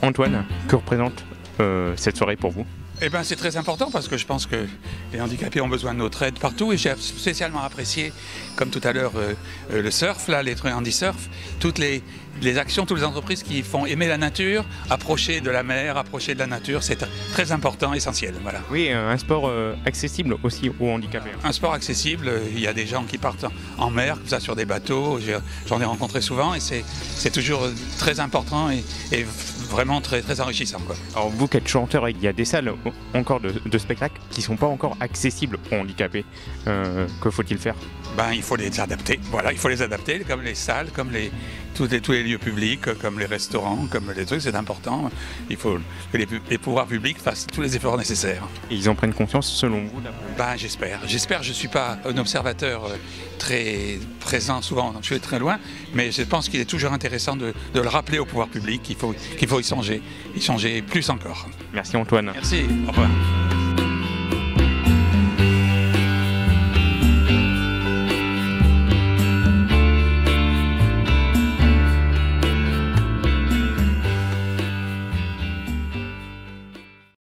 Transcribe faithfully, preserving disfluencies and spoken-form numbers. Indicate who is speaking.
Speaker 1: Antoine, que représente euh, cette soirée pour vous?
Speaker 2: Eh ben, c'est très important parce que je pense que les handicapés ont besoin de notre aide partout et j'ai spécialement apprécié, comme tout à l'heure, euh, euh, le surf, là, les trucs handi-surf, toutes les, les actions, toutes les entreprises qui font aimer la nature, approcher de la mer, approcher de la nature, c'est très important, essentiel. Voilà.
Speaker 1: Oui, euh, un sport euh, accessible aussi aux handicapés.
Speaker 2: Un sport accessible, il y a des gens qui partent en mer, comme ça, sur des bateaux, j'en ai rencontré souvent et c'est toujours très important et, et vraiment très, très enrichissant, quoi.
Speaker 1: Alors vous qui êtes chanteur, il y a des salles encore de, de spectacles qui ne sont pas encore accessibles aux handicapés. Euh, que faut-il faire?
Speaker 2: Ben, il faut les adapter, voilà, il faut les adapter, comme les salles, comme les, tous, les, tous les lieux publics, comme les restaurants, comme les trucs, c'est important. Il faut que les, les pouvoirs publics fassent tous les efforts nécessaires.
Speaker 1: Et ils en prennent conscience selon vous?
Speaker 2: Ben, j'espère. J'espère, je ne suis pas un observateur très présent souvent, je suis très loin, mais je pense qu'il est toujours intéressant de, de le rappeler au pouvoir public qu'il faut, qu'il faut y songer, y songer plus encore.
Speaker 1: Merci Antoine.
Speaker 2: Merci, au revoir.